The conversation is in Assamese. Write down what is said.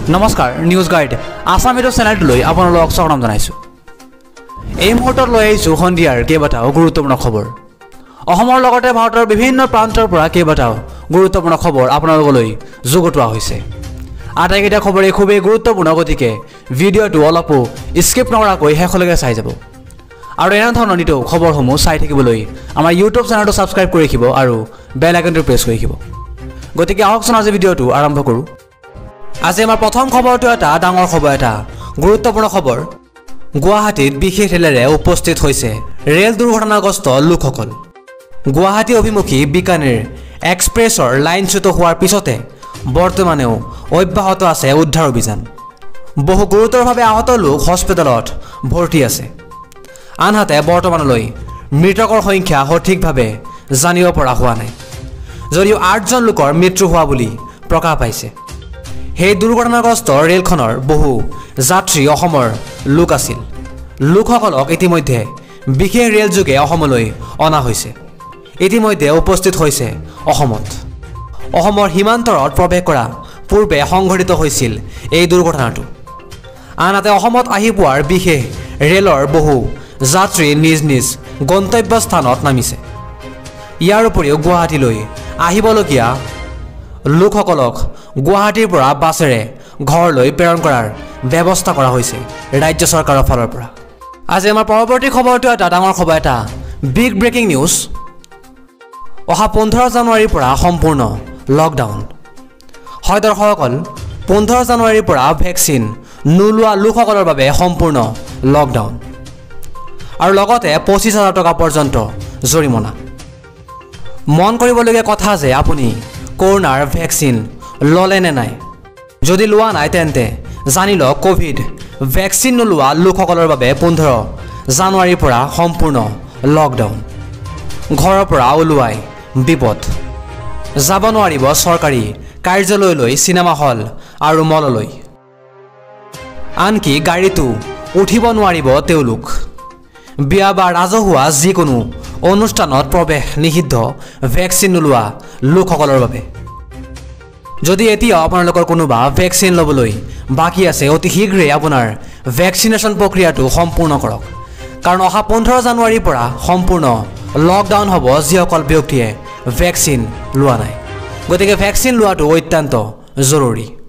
নমস্কাৰ নিউজ গাইড আসামিৰ চেনেলটোলৈ আপোনালোকক স্বাগতম জনাইছো। এই মুহূৰ্তত লৈ আহিছো সন্ধিয়াৰ কেইবাটাও গুৰুত্বপূৰ্ণ খবৰ। অসমৰ লগতে ভাৰতৰ বিভিন্ন প্ৰান্তৰ পৰা কেইবাটাও গুৰুত্বপূৰ্ণ খবৰ আপোনালোকলৈ যোগোটোৱা হৈছে। আটাইকেইটা খবৰেই খুবেই গুৰুত্বপূৰ্ণ, গতিকে ভিডিঅ'টো অলপো স্কিপ নকৰাকৈ শেষলৈকে চাই যাব। আৰু এনে ধৰণৰ নিতৌ খবৰসমূহ চাই থাকিবলৈ আমাৰ ইউটিউব চেনেলটো ছাবস্ক্ৰাইব কৰি ৰাখিব আৰু বেল আইকনটো প্ৰেছ কৰি ৰাখিব। গতিকে আহকচোন আজি ভিডিঅ'টো আৰম্ভ কৰোঁ। আজি আমাৰ প্ৰথম খবৰটো এটা ডাঙৰ খবৰ, এটা গুৰুত্বপূৰ্ণ খবৰ। গুৱাহাটীত বিশেষ ৰেলেৰে উপস্থিত হৈছে ৰেল দুৰ্ঘটনাগ্ৰস্ত লোকসকল। গুৱাহাটী অভিমুখী বিকানেৰ এক্সপ্ৰেছৰ লাইনচ্যুত হোৱাৰ পিছতে বৰ্তমানেও অব্যাহত আছে উদ্ধাৰ অভিযান। বহু গুৰুতৰভাৱে আহত লোক হস্পিটেলত ভৰ্তি আছে। আনহাতে বৰ্তমানলৈ মৃতকৰ সংখ্যা সঠিকভাৱে জানিব পৰা হোৱা নাই, যদিও 8জন লোকৰ মৃত্যু হোৱা বুলি প্ৰকাশ পাইছে। সেই দুৰ্ঘটনাগ্ৰস্ত ৰেলখনৰ বহু যাত্ৰী অসমৰ লোক আছিল। লোকসকলক ইতিমধ্যে বিশেষ ৰেলযোগে অসমলৈ অনা হৈছে। ইতিমধ্যে উপস্থিত হৈছে অসমত। অসমৰ সীমান্তৰত প্ৰৱেশ কৰা পূৰ্বে সংঘটিত হৈছিল এই দুৰ্ঘটনাটো। আনহাতে অসমত আহি পোৱাৰ বিশেষ ৰেলৰ বহু যাত্ৰী নিজ নিজ গন্তব্যস্থানত নামিছে। ইয়াৰ উপৰিও গুৱাহাটীলৈ আহিবলগীয়া লোকসকলক গুৱাহাটীৰ পৰা বাছেৰে ঘৰলৈ প্ৰেৰণ কৰাৰ ব্যৱস্থা কৰা হৈছে ৰাজ্য চৰকাৰৰ ফালৰ পৰা। আজি আমাৰ পৰৱৰ্তী খবৰটো এটা ডাঙৰ খবৰ, এটা বিগ ব্ৰেকিং নিউজ। অহা 15 জানুৱাৰীৰ পৰা সম্পূৰ্ণ লকডাউন। হয় দৰ্শকসকল, 15 জানুৱাৰীৰ পৰা ভেকচিন নোলোৱা লোকসকলৰ বাবে সম্পূৰ্ণ লকডাউন আৰু লগতে 25,000 টকা পৰ্যন্ত জৰিমনা। মন কৰিবলগীয়া কথা যে আপুনি কৰোনাৰ ভেকচিন ল'লে নে নাই। যদি লোৱা নাই তেন্তে জানি লওক, কোভিড ভেকচিন নোলোৱা লোকসকলৰ বাবে 15 জানুৱাৰীৰ পৰা সম্পূৰ্ণ লকডাউন। ঘৰৰ পৰা ওলোৱাই বিপদ। যাব নোৱাৰিব চৰকাৰী কাৰ্যালয়লৈ, চিনেমা হল আৰু মললৈ। আনকি গাড়ীতো উঠিব নোৱাৰিব তেওঁলোক। বিয়া বা ৰাজহুৱা যিকোনো অনুষ্ঠানত প্ৰৱেশ নিষিদ্ধ ভেকচিন নোলোৱা লোকসকলৰ বাবে। যদি এতিয়াও আপোনালোকৰ কোনোবা ভেকচিন ল'বলৈ বাকী আছে, অতি শীঘ্ৰেই আপোনাৰ ভেকচিনেশ্যন প্ৰক্ৰিয়াটো সম্পূৰ্ণ কৰক, কাৰণ অহা 15 জানুৱাৰীৰ পৰা সম্পূৰ্ণ লকডাউন হ'ব যিসকল ব্যক্তিয়ে ভেকচিন লোৱা নাই। গতিকে ভেকচিন লোৱাটো অত্যন্ত জৰুৰী।